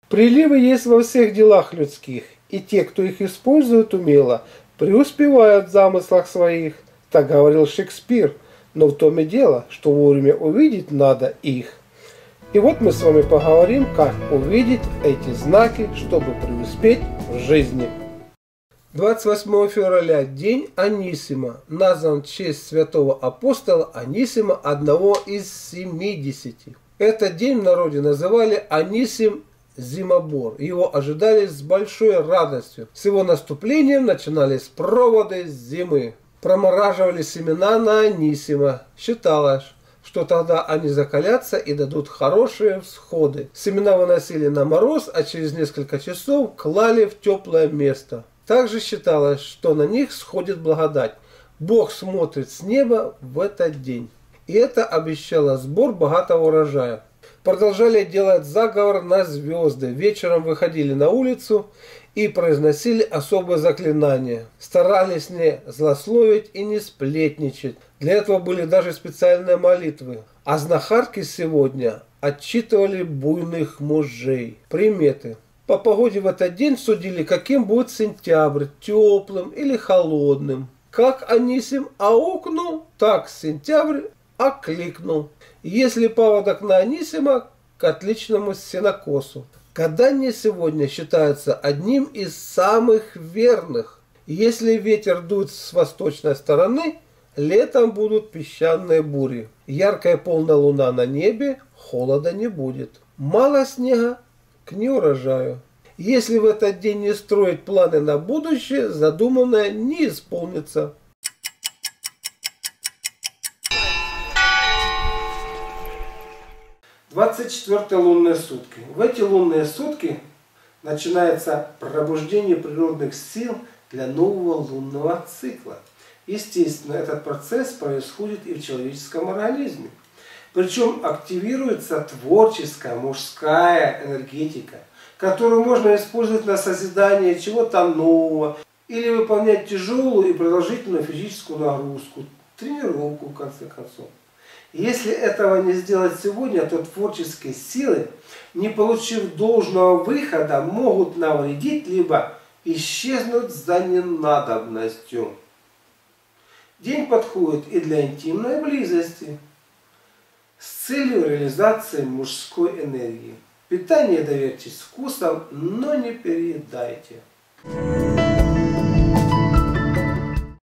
Приливы есть во всех делах людских, и те, кто их использует умело, преуспевают в замыслах своих. Так говорил Шекспир, но в том и дело, что вовремя увидеть надо их. И вот мы с вами поговорим, как увидеть эти знаки, чтобы преуспеть в жизни. 28 февраля – день Анисима, назван в честь святого апостола Анисима, одного из 70. Этот день в народе называли Анисим Зимобор. Его ожидали с большой радостью. С его наступлением начинались проводы зимы. Промораживали семена на Анисима. Считалось, что тогда они закалятся и дадут хорошие всходы. Семена выносили на мороз, а через несколько часов клали в теплое место. Также считалось, что на них сходит благодать. Бог смотрит с неба в этот день. И это обещало сбор богатого урожая. Продолжали делать заговор на звезды. Вечером выходили на улицу и произносили особые заклинания. Старались не злословить и не сплетничать. Для этого были даже специальные молитвы. А знахарки сегодня отчитывали буйных мужей. Приметы. По погоде в этот день судили, каким будет сентябрь, теплым или холодным. Как Анисим аукнул, так сентябрь окликнул. Если паводок на Анисима, к отличному сенокосу. Гадание сегодня считается одним из самых верных. Если ветер дует с восточной стороны, летом будут песчаные бури. Яркая полная луна на небе, холода не будет. Мало снега к неурожаю. Если в этот день не строить планы на будущее, задуманное не исполнится. Двадцать 24 лунные сутки. В эти лунные сутки начинается пробуждение природных сил для нового лунного цикла. Естественно, этот процесс происходит и в человеческом организме. Причем активируется творческая мужская энергетика, которую можно использовать на созидание чего-то нового или выполнять тяжелую и продолжительную физическую нагрузку, тренировку в конце концов. Если этого не сделать сегодня, то творческие силы, не получив должного выхода, могут навредить либо исчезнуть за ненадобностью. День подходит и для интимной близости с целью реализации мужской энергии. Питание доверьтесь вкусом, но не переедайте.